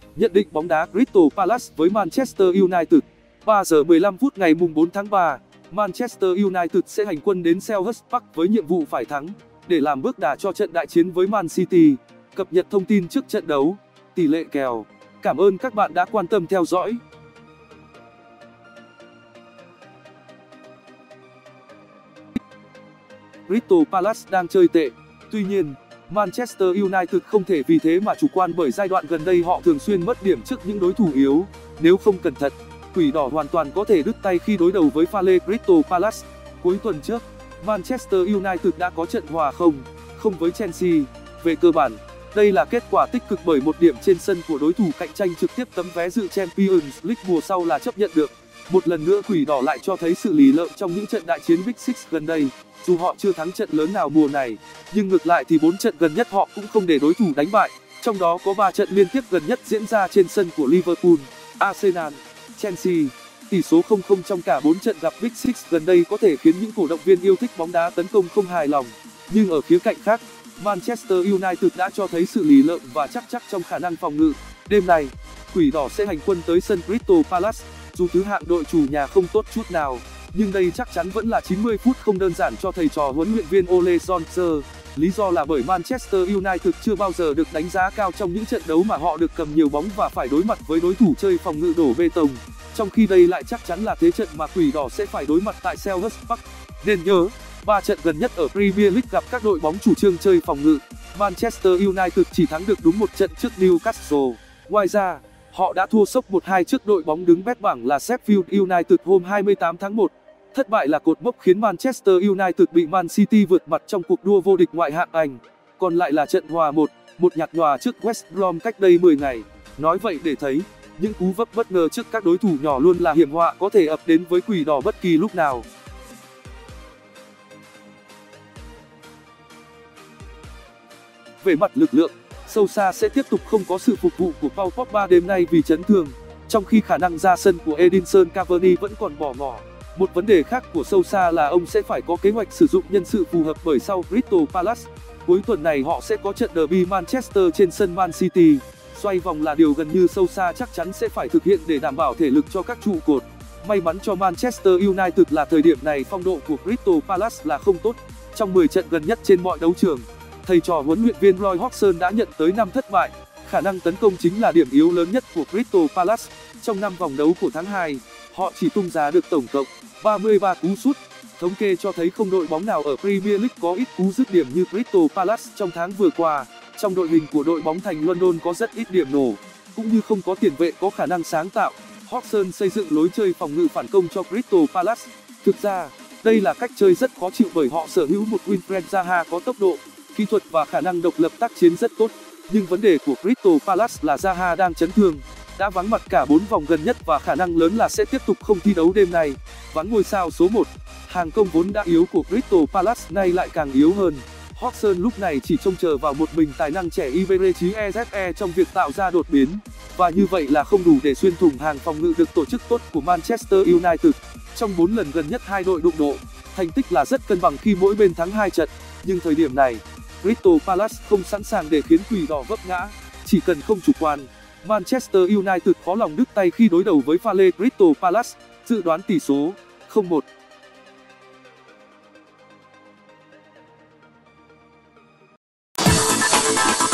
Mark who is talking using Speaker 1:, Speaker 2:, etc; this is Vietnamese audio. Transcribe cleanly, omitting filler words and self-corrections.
Speaker 1: Nhận định bóng đá Crystal Palace với Manchester United. 3 giờ 15 phút ngày 4 tháng 3, Manchester United sẽ hành quân đến Selhurst Park với nhiệm vụ phải thắng để làm bước đà cho trận đại chiến với Man City. Cập nhật thông tin trước trận đấu, tỷ lệ kèo. Cảm ơn các bạn đã quan tâm theo dõi. Crystal Palace đang chơi tệ. Tuy nhiên, Manchester United không thể vì thế mà chủ quan, bởi giai đoạn gần đây họ thường xuyên mất điểm trước những đối thủ yếu. Nếu không cẩn thận, Quỷ đỏ hoàn toàn có thể đứt tay khi đối đầu với pha lê Crystal Palace. Cuối tuần trước, Manchester United đã có trận hòa 0-0 với Chelsea. Về cơ bản, đây là kết quả tích cực, bởi một điểm trên sân của đối thủ cạnh tranh trực tiếp tấm vé dự Champions League mùa sau là chấp nhận được. Một lần nữa Quỷ đỏ lại cho thấy sự lì lợm trong những trận đại chiến Big Six gần đây. Dù họ chưa thắng trận lớn nào mùa này, nhưng ngược lại thì 4 trận gần nhất họ cũng không để đối thủ đánh bại. Trong đó có 3 trận liên tiếp gần nhất diễn ra trên sân của Liverpool, Arsenal, Chelsea. Tỷ số 0-0 trong cả 4 trận gặp Big Six gần đây có thể khiến những cổ động viên yêu thích bóng đá tấn công không hài lòng. Nhưng ở khía cạnh khác, Manchester United đã cho thấy sự lì lợm và chắc trong khả năng phòng ngự. Đêm nay, Quỷ đỏ sẽ hành quân tới sân Crystal Palace. Dù thứ hạng đội chủ nhà không tốt chút nào, nhưng đây chắc chắn vẫn là 90 phút không đơn giản cho thầy trò huấn luyện viên Ole Solskjaer. Lý do là bởi Manchester United chưa bao giờ được đánh giá cao trong những trận đấu mà họ được cầm nhiều bóng và phải đối mặt với đối thủ chơi phòng ngự đổ bê tông. Trong khi đây lại chắc chắn là thế trận mà Quỷ đỏ sẽ phải đối mặt tại Selhurst Park. Nên nhớ, 3 trận gần nhất ở Premier League gặp các đội bóng chủ trương chơi phòng ngự, Manchester United chỉ thắng được đúng một trận trước Newcastle. Ngoài ra, họ đã thua sốc 1-2 trước đội bóng đứng bét bảng là Sheffield United hôm 28 tháng 1. Thất bại là cột mốc khiến Manchester United bị Man City vượt mặt trong cuộc đua vô địch ngoại hạng Anh. Còn lại là trận hòa 1-1 nhạt nhòa trước West Brom cách đây 10 ngày. Nói vậy để thấy, những cú vấp bất ngờ trước các đối thủ nhỏ luôn là hiểm họa có thể ập đến với Quỷ đỏ bất kỳ lúc nào. Về mặt lực lượng, Solskjaer sẽ tiếp tục không có sự phục vụ của Paul Pogba đêm nay vì chấn thương, trong khi khả năng ra sân của Edinson Cavani vẫn còn bỏ ngỏ. Một vấn đề khác của Solskjaer là ông sẽ phải có kế hoạch sử dụng nhân sự phù hợp, bởi sau Crystal Palace, cuối tuần này họ sẽ có trận derby Manchester trên sân Man City. Xoay vòng là điều gần như Solskjaer chắc chắn sẽ phải thực hiện để đảm bảo thể lực cho các trụ cột. May mắn cho Manchester United là thời điểm này phong độ của Crystal Palace là không tốt. Trong 10 trận gần nhất trên mọi đấu trường, thầy trò huấn luyện viên Roy Hodgson đã nhận tới 5 thất bại. Khả năng tấn công chính là điểm yếu lớn nhất của Crystal Palace. Trong 5 vòng đấu của tháng 2, họ chỉ tung ra được tổng cộng 33 cú sút. Thống kê cho thấy không đội bóng nào ở Premier League có ít cú dứt điểm như Crystal Palace trong tháng vừa qua. Trong đội hình của đội bóng thành London có rất ít điểm nổ, cũng như không có tiền vệ có khả năng sáng tạo. Hodgson xây dựng lối chơi phòng ngự phản công cho Crystal Palace. Thực ra, đây là cách chơi rất khó chịu, bởi họ sở hữu một Wilfried Zaha có tốc độ, kỹ thuật và khả năng độc lập tác chiến rất tốt. Nhưng vấn đề của Crystal Palace là Zaha đang chấn thương, đã vắng mặt cả 4 vòng gần nhất và khả năng lớn là sẽ tiếp tục không thi đấu đêm nay. Vắng ngôi sao số 1, hàng công vốn đã yếu của Crystal Palace nay lại càng yếu hơn. Hodgson lúc này chỉ trông chờ vào một mình tài năng trẻ Iberechi Eze trong việc tạo ra đột biến, và như vậy là không đủ để xuyên thủng hàng phòng ngự được tổ chức tốt của Manchester United. Trong 4 lần gần nhất hai đội đụng độ, thành tích là rất cân bằng khi mỗi bên thắng 2 trận, nhưng thời điểm này, Crystal Palace không sẵn sàng để khiến Quỷ đỏ vấp ngã. Chỉ cần không chủ quan, Manchester United khó lòng đứt tay khi đối đầu với pha lê Crystal Palace. Dự đoán tỷ số 0-1.